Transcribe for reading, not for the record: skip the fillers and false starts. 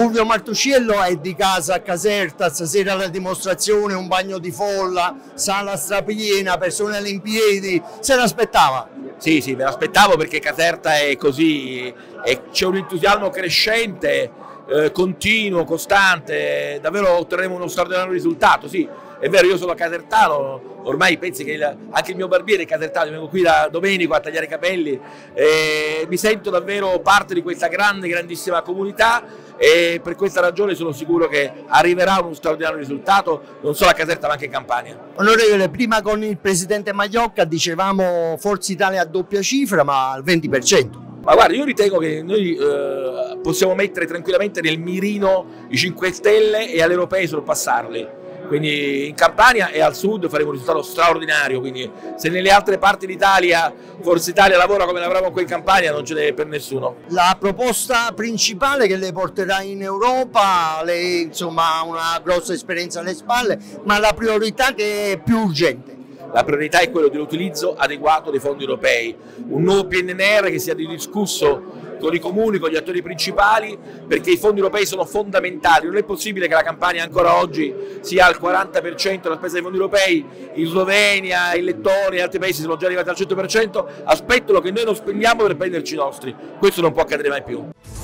Fulvio Martuscello è di casa a Caserta, stasera la dimostrazione, un bagno di folla, sala strapiena, persone in piedi, se l'aspettava? Sì, me l'aspettavo perché Caserta è così, c'è un entusiasmo crescente, continuo, costante, davvero otterremo uno straordinario risultato, sì. È vero, io sono casertano, ormai pensi che anche il mio barbiere è casertano, vengo qui da Domenico a tagliare i capelli e mi sento davvero parte di questa grandissima comunità e per questa ragione sono sicuro che arriverà uno straordinario risultato non solo a Caserta ma anche in Campania. Onorevole, prima con il presidente Magliocca dicevamo Forza Italia a doppia cifra ma al 20%. Ma guarda, io ritengo che noi possiamo mettere tranquillamente nel mirino i 5 Stelle e alle europee sorpassarli. Quindi in Campania e al sud faremo un risultato straordinario, quindi se nelle altre parti d'Italia Forza Italia lavora come lavoriamo qui in Campania non ce n'è per nessuno. La proposta principale che le porterà in Europa, lei insomma ha una grossa esperienza alle spalle, ma la priorità che è più urgente? La priorità è quello dell'utilizzo adeguato dei fondi europei, un nuovo PNR che sia discusso con i comuni, con gli attori principali, perché i fondi europei sono fondamentali. Non è possibile che la Campania ancora oggi sia al 40% della spesa dei fondi europei, in Slovenia, in Lettonia e altri paesi sono già arrivati al 100%, aspettano che noi non spendiamo per prenderci i nostri. Questo non può accadere mai più.